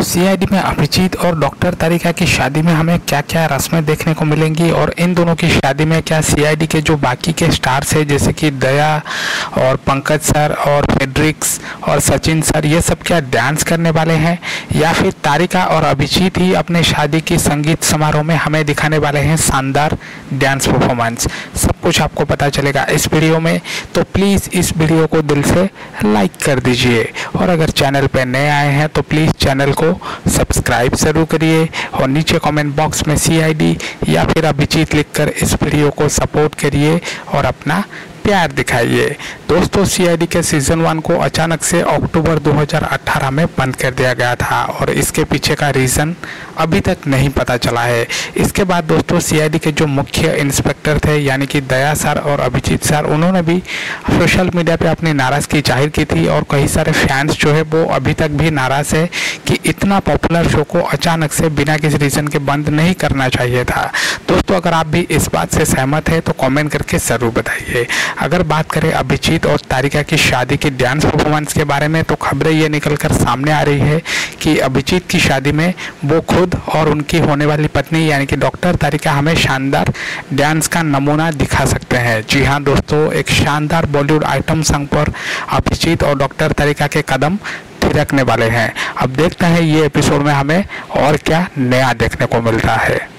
CID में अभिजीत और doctor तारिका की शादी में हमें क्या क्या रस्में देखने को मिलेंगी और इन दोनों की शादी में क्या सीआईडी के जो बाकी के स्टार्स हैं जैसे कि दया और पंकज सर और फेड्रिक्स और सचिन सर, ये सब क्या डांस करने वाले हैं या फिर तारिका और अभिजीत ही अपने शादी की संगीत समारोह में हमें दिखाने वाले हैं शानदार डांस परफॉर्मेंस। सब कुछ आपको पता चलेगा इस वीडियो में, तो प्लीज़ इस वीडियो को दिल से लाइक कर दीजिए और अगर चैनल पर नए आए हैं तो प्लीज़ चैनल को सब्सक्राइब जरूर करिए और नीचे कमेंट बॉक्स में सीआईडी या फिर अभिजीत लिखकर इस वीडियो को सपोर्ट करिए और अपना प्यार दिखाइए। दोस्तों, सीआईडी के सीज़न 1 को अचानक से अक्टूबर 2018 में बंद कर दिया गया था और इसके पीछे का रीज़न अभी तक नहीं पता चला है। इसके बाद दोस्तों सीआईडी के जो मुख्य इंस्पेक्टर थे यानी कि दया सर और अभिजीत सर, उन्होंने भी सोशल मीडिया पे अपनी नाराज़गी जाहिर की थी और कई सारे फैंस जो है वो अभी तक भी नाराज़ है कि इतना पॉपुलर शो को अचानक से बिना किसी रीज़न के बंद नहीं करना चाहिए था। दोस्तों, अगर आप भी इस बात से सहमत है तो कमेंट करके ज़रूर बताइए। अगर बात करें अभिजीत और तारिका की शादी की डांस परफॉर्मेंस के बारे में तो खबरें ये निकलकर सामने आ रही है कि अभिजीत की शादी में वो खुद और उनकी होने वाली पत्नी यानी कि डॉक्टर तारिका हमें शानदार डांस का नमूना दिखा सकते हैं। जी हाँ दोस्तों, एक शानदार बॉलीवुड आइटम सॉन्ग पर अभिजीत और डॉक्टर तारिका के कदम थिरकने वाले हैं। अब देखते हैं ये एपिसोड में हमें और क्या नया देखने को मिलता है।